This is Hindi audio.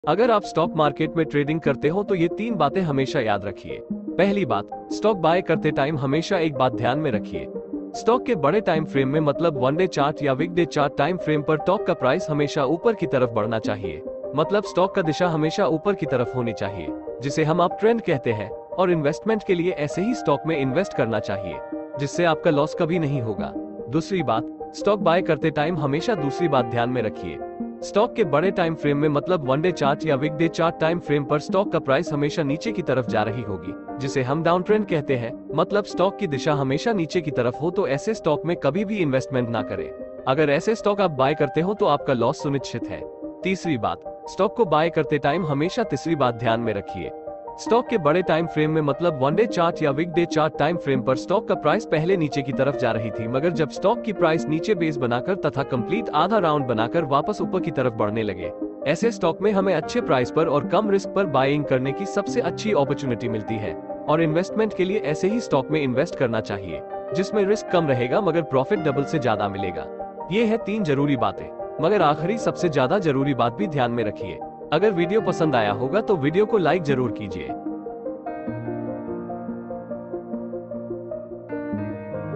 अगर आप स्टॉक मार्केट में ट्रेडिंग करते हो तो ये 3 बातें हमेशा याद रखिए। पहली बात, स्टॉक बाय करते टाइम हमेशा एक बात ध्यान में रखिए। स्टॉक के बड़े टाइम फ्रेम में मतलब वनडे चार्ट या वीकडे चार्ट टाइम फ्रेम पर स्टॉक का प्राइस हमेशा ऊपर की तरफ बढ़ना चाहिए। मतलब स्टॉक का दिशा हमेशा ऊपर की तरफ होनी चाहिए, जिसे हम अप ट्रेंड कहते हैं। और इन्वेस्टमेंट के लिए ऐसे ही स्टॉक में इन्वेस्ट करना चाहिए, जिससे आपका लॉस कभी नहीं होगा। दूसरी बात, स्टॉक बाय करते टाइम हमेशा दूसरी बात ध्यान में रखिए। स्टॉक के बड़े टाइम फ्रेम में मतलब वनडे चार्ट या वीकडे चार्ट टाइम फ्रेम पर स्टॉक का प्राइस हमेशा नीचे की तरफ जा रही होगी, जिसे हम डाउन ट्रेंड कहते हैं। मतलब स्टॉक की दिशा हमेशा नीचे की तरफ हो तो ऐसे स्टॉक में कभी भी इन्वेस्टमेंट ना करें। अगर ऐसे स्टॉक आप बाय करते हो तो आपका लॉस सुनिश्चित है। तीसरी बात, स्टॉक को बाय करते टाइम हमेशा तीसरी बात ध्यान में रखिए। स्टॉक के बड़े टाइम फ्रेम में मतलब वनडे चार्ट या वीकडे चार्ट टाइम फ्रेम पर स्टॉक का प्राइस पहले नीचे की तरफ जा रही थी, मगर जब स्टॉक की प्राइस नीचे बेस बनाकर तथा कंप्लीट आधा राउंड बनाकर वापस ऊपर की तरफ बढ़ने लगे, ऐसे स्टॉक में हमें अच्छे प्राइस पर और कम रिस्क पर बाइंग करने की सबसे अच्छी अपॉर्चुनिटी मिलती है। और इन्वेस्टमेंट के लिए ऐसे ही स्टॉक में इन्वेस्ट करना चाहिए, जिसमें रिस्क कम रहेगा मगर प्रॉफिट डबल से ज्यादा मिलेगा। ये है 3 जरूरी बातें, मगर आखिरी सबसे ज्यादा जरूरी बात भी ध्यान में रखिए। अगर वीडियो पसंद आया होगा तो वीडियो को लाइक जरूर कीजिए।